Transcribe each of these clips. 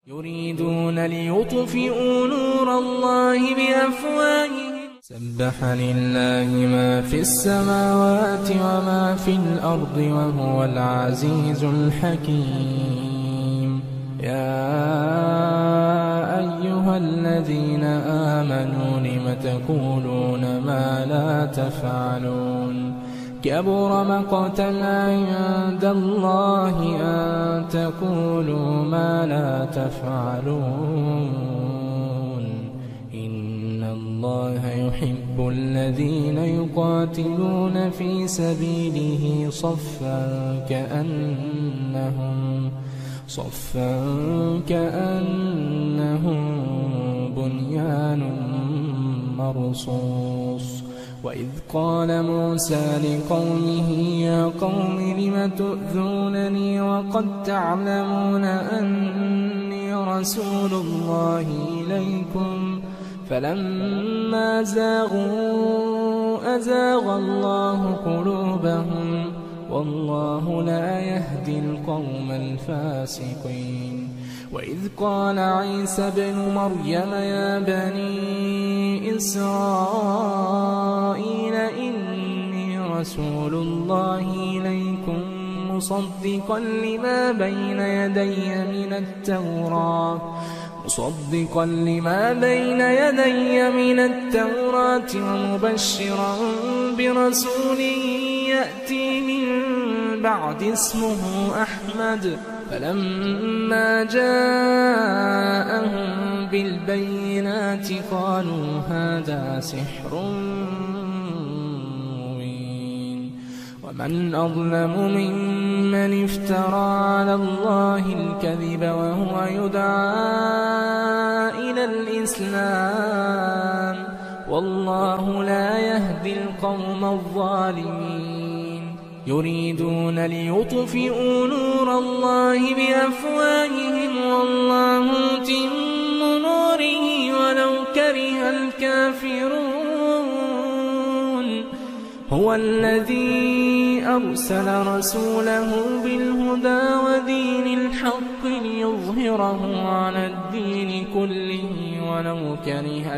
يريدون ليطفئوا نور الله بأفواههم سبح لله ما في السماوات وما في الأرض وهو العزيز الحكيم. يا أيها الذين آمنوا لم تقولون ما لا تفعلون كبر مقتا عند الله أن تقولوا ما لا تفعلون. إن الله يحب الذين يقاتلون في سبيله صفا كأنهم بنيان مرصوص. وإذ قال موسى لقومه يا قوم لم تؤذونني وقد تعلمون أني رسول الله إليكم فلما زاغوا أزاغ الله قلوبهم والله لا يهدي القوم الفاسقين. وإذ قال عيسى ابن مريم يا بني إسرائيل إني رسول الله إليكم مصدقا لما بين يدي من التوراة ومبشرا برسول يأتي من بعد اسمه أحمد. فلما جاءهم بالبينات قالوا هذا سحر مبين. ومن أظلم ممن افترى على الله الكذب وهو يدعى إلى الإسلام والله لا يهدي القوم الظالمين. يريدون ليطفئوا نور الله بأفواههم والله متم نوره ولو كره الكافرون. هو الذي أرسل رسوله بالهدى ودين الحق ليظهره على الدين كله ولو كره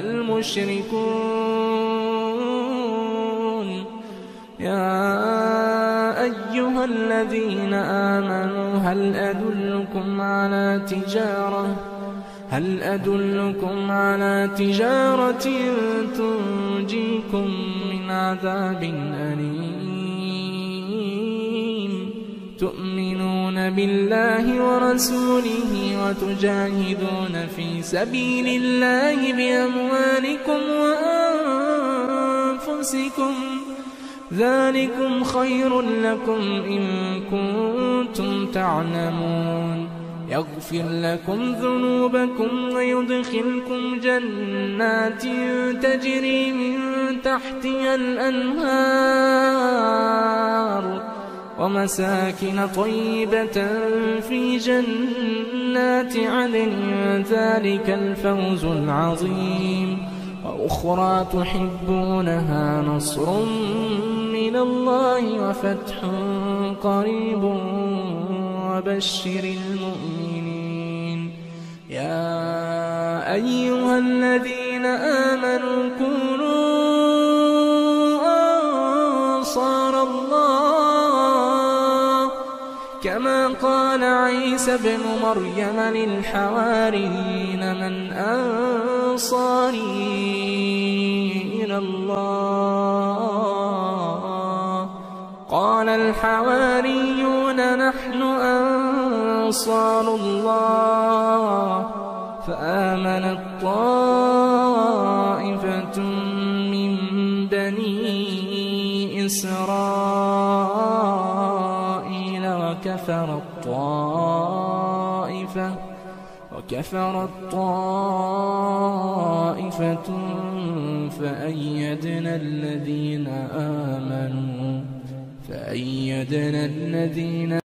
المشركون. يا أيها الذين آمنوا هل أدلكم على تجارة تنجيكم من عذاب أليم تؤمنون بالله ورسوله وتجاهدون في سبيل الله بأموالكم وأنفسكم ذلكم خير لكم إن كنتم تعلمون. يغفر لكم ذنوبكم ويدخلكم جنات تجري من تحتها الأنهار ومساكن طيبة في جنات عدن ذلك الفوز العظيم. وأخرى تحبونها نصر من الله وفتح قريب وبشر المؤمنين. يا أيها الذين آمنوا كونوا أنصار الله كما قال عيسى ابن مريم للحواريين من أنصاري إلى الله قال الحواريون نحن أنصار الله. فآمنت طائفة من بني إسرائيل وكفرت طائفة فأيدنا الذين